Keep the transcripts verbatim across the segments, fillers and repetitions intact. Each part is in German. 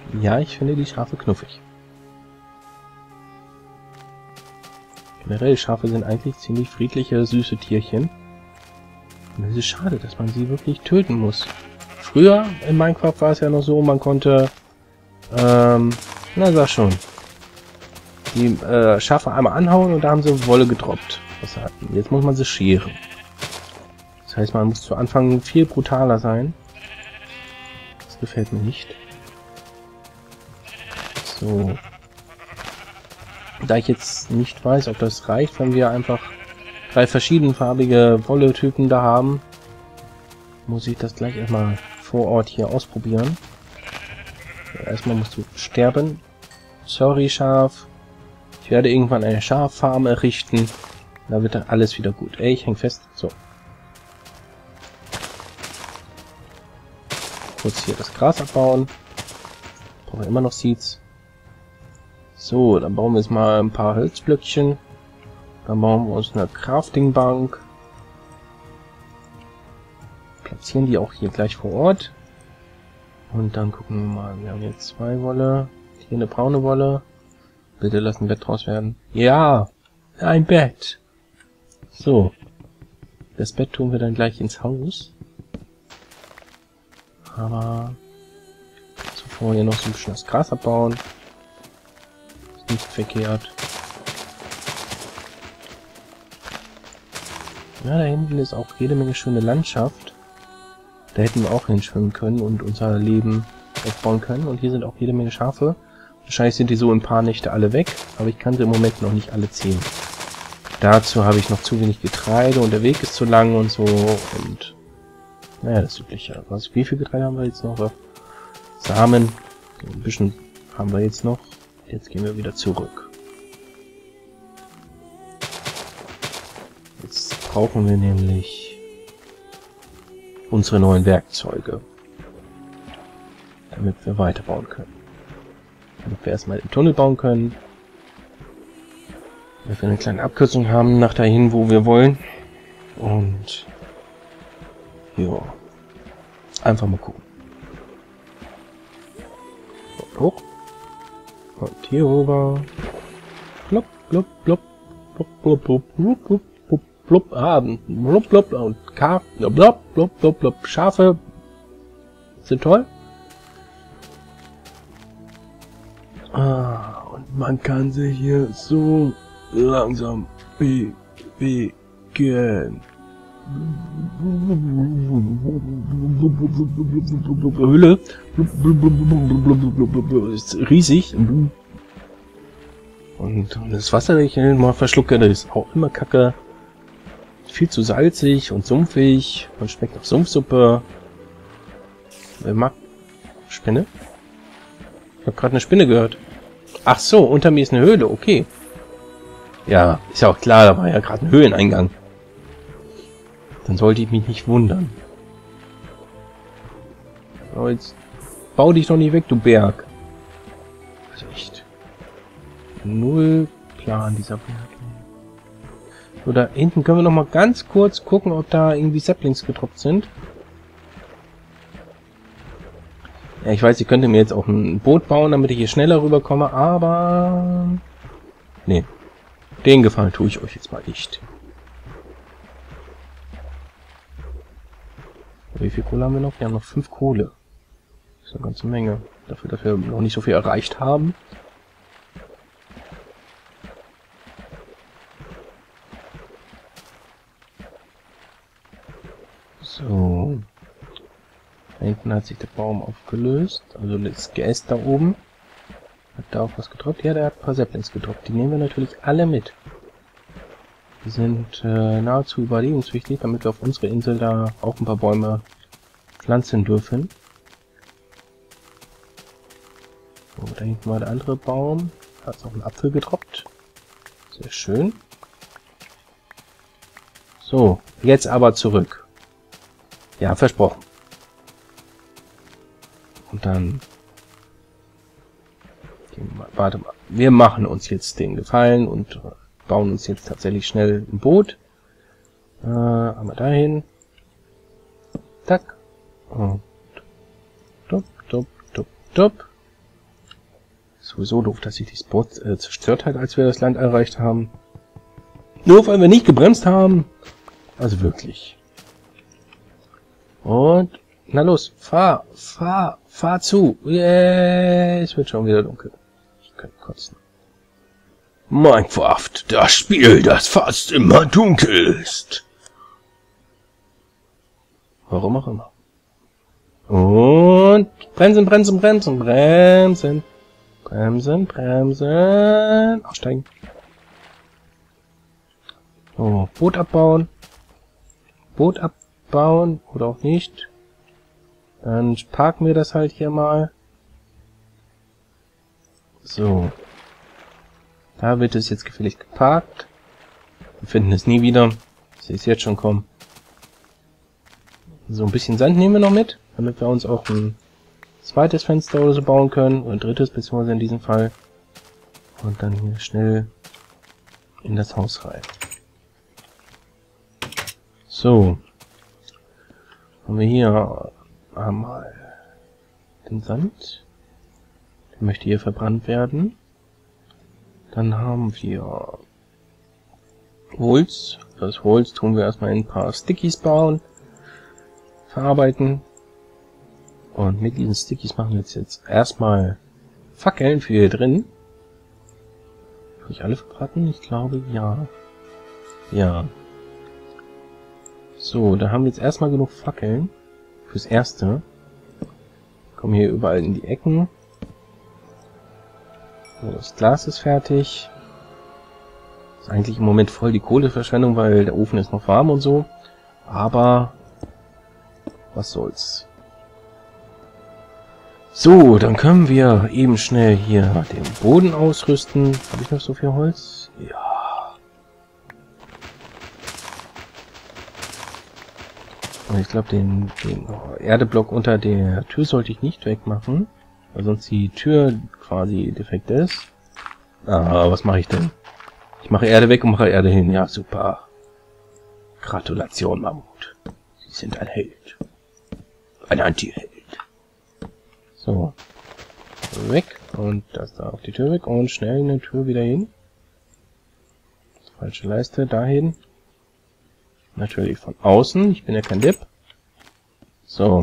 Ja, ich finde die Schafe knuffig. Generell, Schafe sind eigentlich ziemlich friedliche, süße Tierchen. Und es ist schade, dass man sie wirklich töten muss. Früher in Minecraft war es ja noch so, man konnte, ähm, na sag schon, die äh, Schafe einmal anhauen und da haben sie Wolle gedroppt. Jetzt muss man sie scheren. Das heißt, man muss zu Anfang viel brutaler sein. Das gefällt mir nicht. So. Da ich jetzt nicht weiß, ob das reicht, wenn wir einfach drei verschiedenfarbige Wolle-Typen da haben, muss ich das gleich erstmal vor Ort hier ausprobieren. Ja, erstmal musst du sterben. Sorry, Schaf. Ich werde irgendwann eine Schaffarm errichten. Da wird dann alles wieder gut. Ey, ich häng fest. So. Kurz hier das Gras abbauen. Brauchen wir immer noch Seeds. So, dann bauen wir jetzt mal ein paar Holzblöckchen. Dann bauen wir uns eine Crafting-Bank. Platzieren die auch hier gleich vor Ort. Und dann gucken wir mal. Wir haben jetzt zwei Wolle. Hier eine braune Wolle. Bitte lass ein Bett draus werden. Ja, ein Bett. So. Das Bett tun wir dann gleich ins Haus. Aber zuvor hier noch so ein bisschen das Gras abbauen. Ist nicht verkehrt. Ja, da hinten ist auch jede Menge schöne Landschaft. Da hätten wir auch hinschwimmen können und unser Leben aufbauen können. Und hier sind auch jede Menge Schafe. Wahrscheinlich sind die so in ein paar Nächte alle weg, aber ich kann sie im Moment noch nicht alle zählen. Dazu habe ich noch zu wenig Getreide und der Weg ist zu lang und so. Und naja, das übliche. Was, wie viel Getreide haben wir jetzt noch? Samen. So ein bisschen haben wir jetzt noch. Jetzt gehen wir wieder zurück. Jetzt brauchen wir nämlich unsere neuen Werkzeuge, damit wir weiterbauen können. Damit wir erstmal den Tunnel bauen können. Damit wir eine kleine Abkürzung haben nach dahin, wo wir wollen. Und ja, einfach mal gucken. Und hoch. Und hier rüber. Blub, blub, blub. Blub, blub, blub, blub, blub, blub, blub, ah, blub, blub, und K, blub, blub, blub, blub, blub. Schafe sind toll. Ah, und man kann sich hier so langsam bewegen. Höhle ist riesig. Und das Wasser, das ich mal verschlucke, das ist auch immer kacke. Viel zu salzig und sumpfig. Und schmeckt nach Sumpfsuppe. Wer mag Spinne? Ich habe gerade eine Spinne gehört. Ach so, unter mir ist eine Höhle, okay. Ja, ist ja auch klar, da war ja gerade ein Höhleneingang. Dann sollte ich mich nicht wundern. Aber jetzt bau dich doch nicht weg, du Berg. Also echt. Null Plan dieser Berg. So, da hinten können wir noch mal ganz kurz gucken, ob da irgendwie Saplings gedroppt sind. Ja, ich weiß, ich könnte mir jetzt auch ein Boot bauen, damit ich hier schneller rüberkomme, aber... Nee. Den Gefallen tue ich euch jetzt mal nicht. Wie viel Kohle haben wir noch? Wir haben noch fünf Kohle. Das ist eine ganze Menge. Dafür, dass wir noch nicht so viel erreicht haben. So. Da hinten hat sich der Baum aufgelöst. Also das Geäst da oben. Hat da auch was gedroppt? Ja, der hat ein paar Saplings gedroppt. Die nehmen wir natürlich alle mit. Die sind äh, nahezu überlebenswichtig, damit wir auf unserer Insel da auch ein paar Bäume pflanzen dürfen. So, da hinten war der andere Baum. Da hat auch ein Apfel gedroppt. Sehr schön. So, jetzt aber zurück. Ja, versprochen. Und dann... Warte mal. Wir machen uns jetzt den Gefallen und bauen uns jetzt tatsächlich schnell ein Boot. Äh, einmal dahin. Tack. Und tup, tup, tup, tup. Sowieso doof, dass sich die Sport äh, zerstört hat, als wir das Land erreicht haben. Nur weil wir nicht gebremst haben. Also wirklich. Und, na los, fahr, fahr, fahr zu. Yeah, es wird schon wieder dunkel. Ich kann kotzen. Minecraft, das Spiel, das fast immer dunkel ist. Warum auch immer. Und bremsen, bremsen, bremsen, bremsen. Bremsen, bremsen. Aussteigen. So, Boot abbauen. Boot abbauen oder auch nicht. Dann parken wir das halt hier mal. So. Da wird es jetzt gefällig geparkt. Wir finden es nie wieder. Ich sehe es jetzt schon kommen. So, ein bisschen Sand nehmen wir noch mit, damit wir uns auch ein zweites Fenster oder so bauen können. Oder ein drittes, beziehungsweise in diesem Fall. Und dann hier schnell in das Haus rein. So. Haben wir hier einmal den Sand. Der möchte hier verbrannt werden. Dann haben wir Holz. Das Holz tun wir erstmal in ein paar Stickies bauen. Verarbeiten. Und mit diesen Stickies machen wir jetzt, jetzt erstmal Fackeln für hier drin. Habe ich alle verbraten? Ich glaube, ja. Ja. So, da haben wir jetzt erstmal genug Fackeln. Fürs Erste. Kommen hier überall in die Ecken. So, das Glas ist fertig. Ist eigentlich im Moment voll die Kohleverschwendung, weil der Ofen ist noch warm und so. Aber was soll's. So, dann können wir eben schnell hier den Boden ausrüsten. Habe ich noch so viel Holz? Ja. Und ich glaube, den, den Erdeblock unter der Tür sollte ich nicht wegmachen. Weil sonst die Tür quasi defekt ist. Ah, was mache ich denn? Ich mache Erde weg und mache Erde hin. Ja, super. Gratulation, Mammut. Sie sind ein Held. Ein Anti-Held. So. Weg. Und das da auf die Tür weg. Und schnell eine Tür wieder hin. Falsche Leiste. Dahin. Natürlich von außen. Ich bin ja kein Depp. So.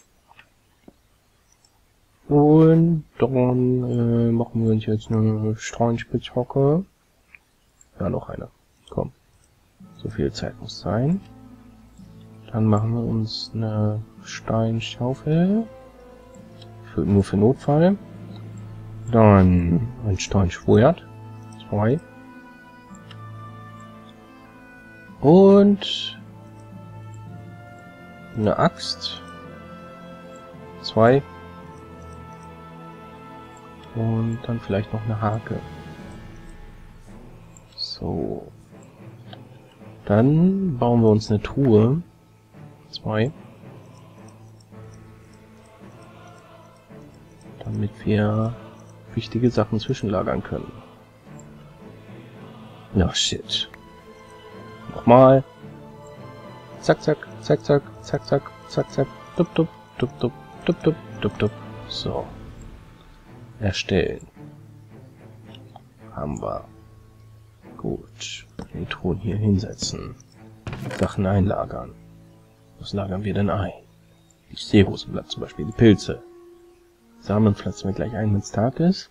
Und dann äh, machen wir uns jetzt eine Steinspitzhacke. Ja, noch eine. Komm. So viel Zeit muss sein. Dann machen wir uns eine Steinschaufel. Für, nur für Notfall. Dann ein Steinschwert. Zwei. Und eine Axt. Zwei. Und dann vielleicht noch eine Hake. So. Dann bauen wir uns eine Truhe. Zwei. Damit wir wichtige Sachen zwischenlagern können. Ja, shit. Nochmal. Zack, zack, zack, zack, zack, zack, zack, zack. Dup, dup, dup, dup, dup, dup, dup, dup. So. Erstellen. Haben wir. Gut. Die Truhen hier hinsetzen. Sachen einlagern. Was lagern wir denn ein? Die Seerosenblatt zum Beispiel, die Pilze. Samen pflanzen wir gleich ein, wenn es Tag ist.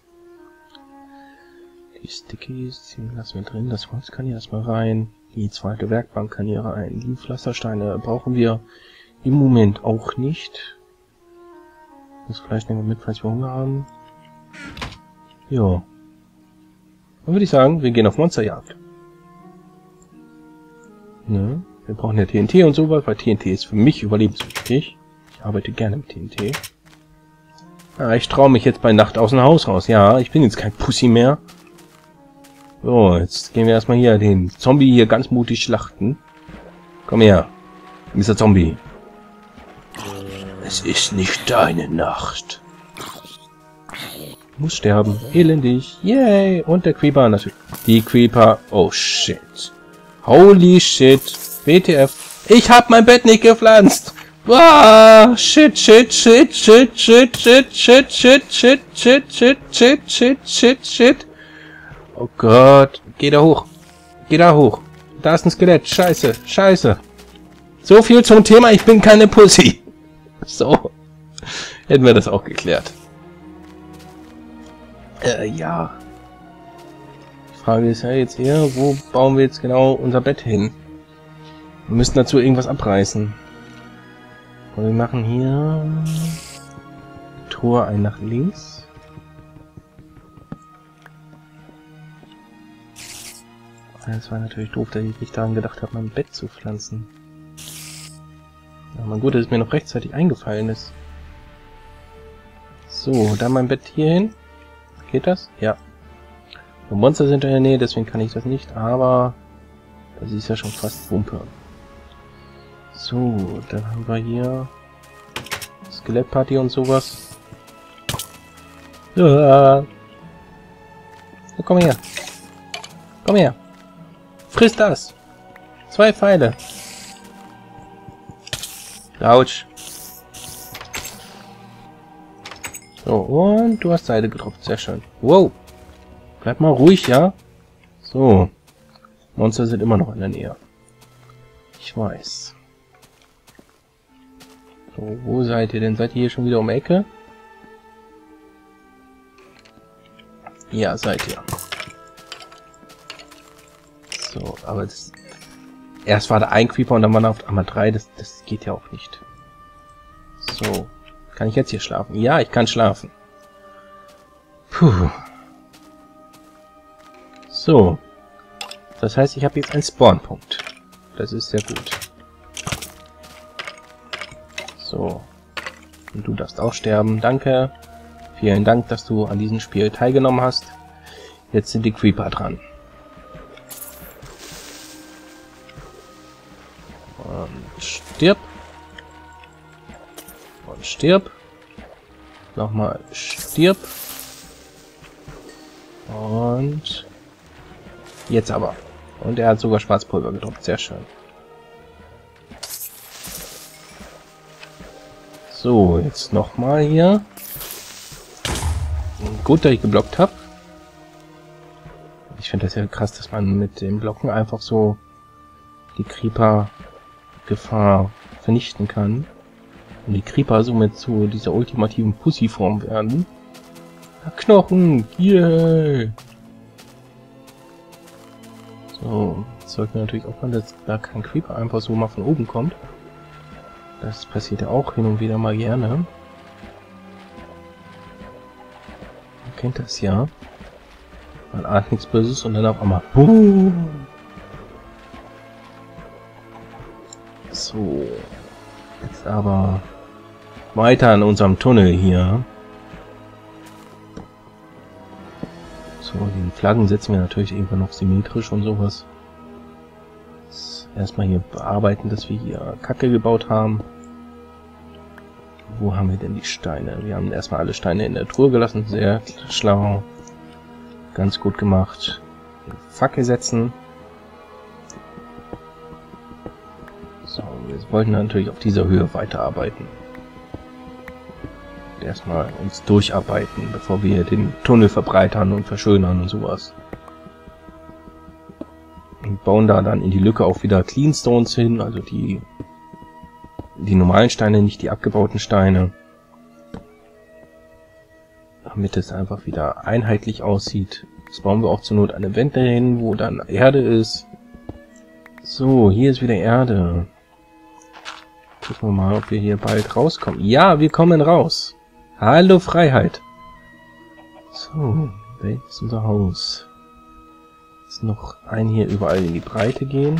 Die Stickies, die lassen wir drin. Das Holz kann hier erstmal rein. Die zweite Werkbank kann hier rein. Die Pflastersteine brauchen wir im Moment auch nicht. Das Fleisch nehmen wir mit, falls wir Hunger haben. Ja. Dann würde ich sagen, wir gehen auf Monsterjagd. Ne? Wir brauchen ja T N T und sowas, weil T N T ist für mich überlebenswichtig. Ich arbeite gerne mit T N T. Ah, ich traue mich jetzt bei Nacht aus dem Haus raus. Ja, ich bin jetzt kein Pussy mehr. So, jetzt gehen wir erstmal hier den Zombie hier ganz mutig schlachten. Komm her, Mister Zombie. Es ist nicht deine Nacht. Muss sterben. Elendig. Yay. Und der Creeper natürlich. Die Creeper. Oh shit. Holy shit. W T F. Ich hab mein Bett nicht gepflanzt. Ah, shit, shit, shit, shit, shit, shit, shit, shit, shit, shit, shit, shit, shit, shit, shit. Oh Gott. Geh da hoch. Geh da hoch. Da ist ein Skelett. Scheiße, scheiße. So viel zum Thema, ich bin keine Pussy. So. Hätten wir das auch geklärt. Äh, ja. Die Frage ist ja jetzt eher, wo bauen wir jetzt genau unser Bett hin? Wir müssen dazu irgendwas abreißen. Und wir machen hier Tor ein nach links. Das war natürlich doof, dass ich nicht daran gedacht habe, mein Bett zu pflanzen. Aber gut, dass es mir noch rechtzeitig eingefallen ist. So, dann mein Bett hier hin. Geht das? Ja. Die Monster sind in der Nähe, deswegen kann ich das nicht, aber das ist ja schon fast Wumpe. So, dann haben wir hier Skelettparty und sowas. Ja. So, komm her. Komm her. Friss das. Zwei Pfeile. Autsch. So, und du hast Seide getroffen. Sehr schön. Wow. Bleib mal ruhig, ja? So. Monster sind immer noch in der Nähe. Ich weiß. So, wo seid ihr denn? Seid ihr hier schon wieder um die Ecke? Ja, seid ihr. So, aber das... Erst war da ein Creeper und dann waren auf einmal drei. Das, das geht ja auch nicht. So. Kann ich jetzt hier schlafen? Ja, ich kann schlafen. Puh. So. Das heißt, ich habe jetzt einen Spawnpunkt. Das ist sehr gut. So. Und du darfst auch sterben. Danke. Vielen Dank, dass du an diesem Spiel teilgenommen hast. Jetzt sind die Creeper dran. Und stirb. Und stirb. Nochmal stirb. Und jetzt aber. Und er hat sogar Schwarzpulver gedroppt. Sehr schön. So, jetzt nochmal hier. Gut, dass ich geblockt habe. Ich finde das ja krass, dass man mit dem Blocken einfach so die Creeper-Gefahr vernichten kann. Und die Creeper somit zu dieser ultimativen Pussy-Form werden. Ja, Knochen! Yeah! So, jetzt sollten wir natürlich auch mal, dass da kein Creeper einfach so mal von oben kommt. Das passiert ja auch hin und wieder mal gerne. Man kennt das ja. Man ahnt nichts Böses und dann auf einmal boom! So. Jetzt aber weiter in unserem Tunnel hier. So, die Flaggen setzen wir natürlich irgendwann noch symmetrisch und sowas. Jetzt erstmal hier bearbeiten, dass wir hier Kacke gebaut haben. Wo haben wir denn die Steine? Wir haben erstmal alle Steine in der Truhe gelassen. Sehr schlau. Ganz gut gemacht. Fackel setzen. So, wir wollten natürlich auf dieser Höhe weiterarbeiten. Erstmal uns durcharbeiten, bevor wir den Tunnel verbreitern und verschönern und sowas. Und bauen da dann in die Lücke auch wieder Cleanstones hin, also die die normalen Steine, nicht die abgebauten Steine. Damit es einfach wieder einheitlich aussieht. Jetzt bauen wir auch zur Not eine Wände hin, wo dann Erde ist. So, hier ist wieder Erde. Gucken wir mal, ob wir hier bald rauskommen. Ja, wir kommen raus. Hallo Freiheit. So, welches ist unser Haus? Jetzt noch ein hier überall in die Breite gehen.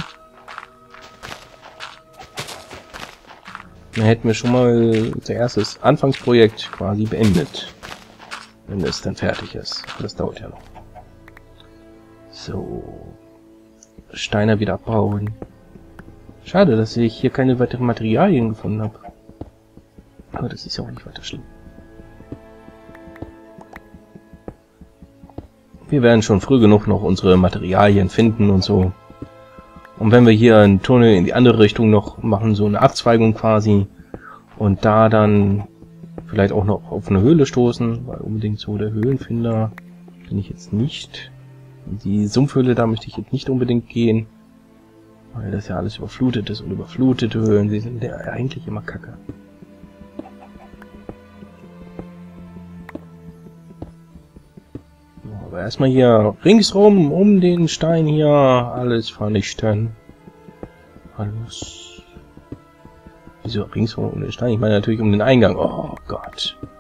Dann hätten wir schon mal unser erstes Anfangsprojekt quasi beendet. Wenn es dann fertig ist. Das dauert ja noch. So. Steine wieder abbauen. Schade, dass ich hier keine weiteren Materialien gefunden habe. Aber das ist ja auch nicht weiter schlimm. Wir werden schon früh genug noch unsere Materialien finden und so. Und wenn wir hier einen Tunnel in die andere Richtung noch machen, so eine Abzweigung quasi, Und da dann vielleicht auch noch auf eine Höhle stoßen, weil unbedingt so der Höhlenfinder bin ich jetzt nicht. Die Sumpfhöhle, da möchte ich jetzt nicht unbedingt gehen, weil das ja alles überflutet ist und überflutete Höhlen, die sind ja eigentlich immer kacke. So, aber erstmal hier ringsrum um den Stein hier alles vernichten. Alles. Wieso ringsrum um den Stein? Ich meine natürlich um den Eingang. Oh Gott.